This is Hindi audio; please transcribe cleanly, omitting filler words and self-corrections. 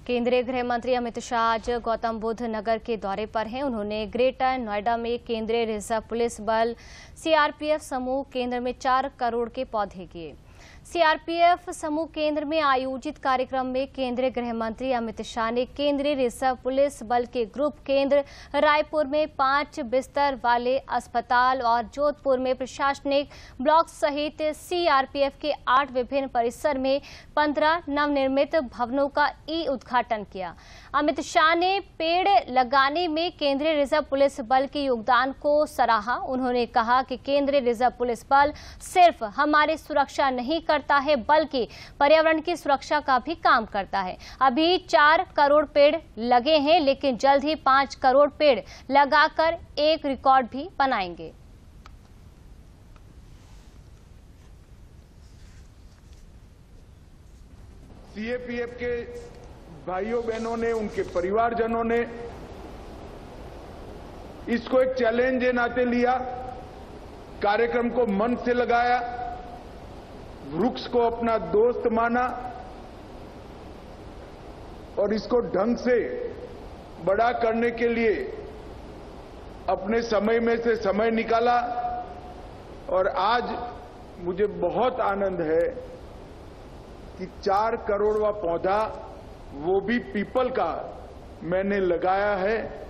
केंद्रीय गृह मंत्री अमित शाह आज गौतम बुद्ध नगर के दौरे पर हैं। उन्होंने ग्रेटर नोएडा में केंद्रीय रिजर्व पुलिस बल सीआरपीएफ समूह केंद्र में 4 करोड़ के पौधे किए। सीआरपीएफ समूह केंद्र में आयोजित कार्यक्रम में केंद्रीय गृह मंत्री अमित शाह ने केंद्रीय रिजर्व पुलिस बल के ग्रुप केंद्र रायपुर में 5 बिस्तर वाले अस्पताल और जोधपुर में प्रशासनिक ब्लॉक सहित सीआरपीएफ के 8 विभिन्न परिसर में 15 नवनिर्मित भवनों का उद्घाटन किया। अमित शाह ने पेड़ लगाने में केंद्रीय रिजर्व पुलिस बल के योगदान को सराहा। उन्होंने कहा कि केंद्रीय रिजर्व पुलिस बल सिर्फ हमारी सुरक्षा नहीं करता है बल्कि पर्यावरण की सुरक्षा का भी काम करता है। अभी 4 करोड़ पेड़ लगे हैं, लेकिन जल्द ही 5 करोड़ पेड़ लगाकर एक रिकॉर्ड भी बनाएंगे। सीआरपीएफ के भाइयों बहनों ने, उनके परिवारजनों ने इसको एक चैलेंज के नाते लिया, कार्यक्रम को मन से लगाया, वृक्ष को अपना दोस्त माना और इसको ढंग से बड़ा करने के लिए अपने समय में से समय निकाला। और आज मुझे बहुत आनंद है कि 4 करोड़वां पौधा, वो भी पीपल का, मैंने लगाया है।